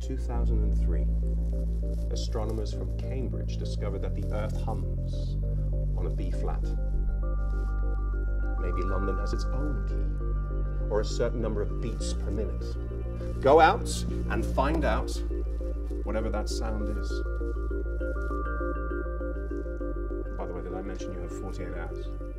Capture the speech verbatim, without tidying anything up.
two thousand three, astronomers from Cambridge discovered that the Earth hums on a B flat. Maybe London has its own key, or a certain number of beats per minute. Go out and find out whatever that sound is. By the way, did I mention you have forty-eight hours?